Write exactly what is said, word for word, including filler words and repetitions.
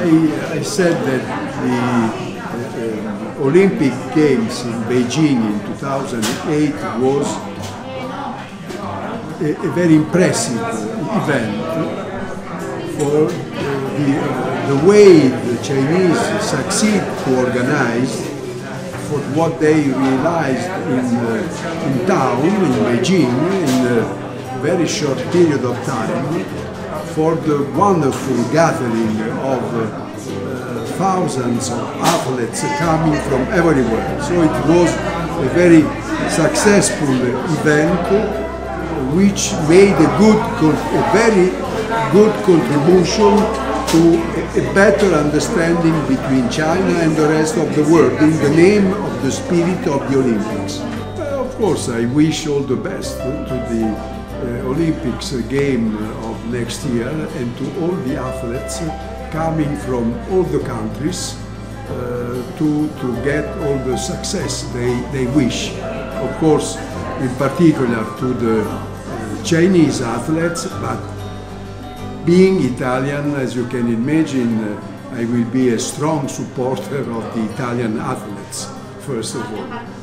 I, I said that the uh, Olympic Games in Beijing in two thousand eight was a, a very impressive event for uh, the, uh, the way the Chinese succeed to organize for what they realized in, uh, in town, in Beijing, in a very short period of time, for the wonderful gathering of uh, uh, thousands of athletes coming from everywhere. So it was a very successful event which made a, good, a very good contribution to a better understanding between China and the rest of the world in the name of the spirit of the Olympics. Uh, of course, I wish all the best to the uh, Olympics game of next year and to all the athletes coming from all the countries uh, to, to get all the success they, they wish. Of course, in particular to the uh, Chinese athletes, but being Italian, as you can imagine, uh, I will be a strong supporter of the Italian athletes, first of all.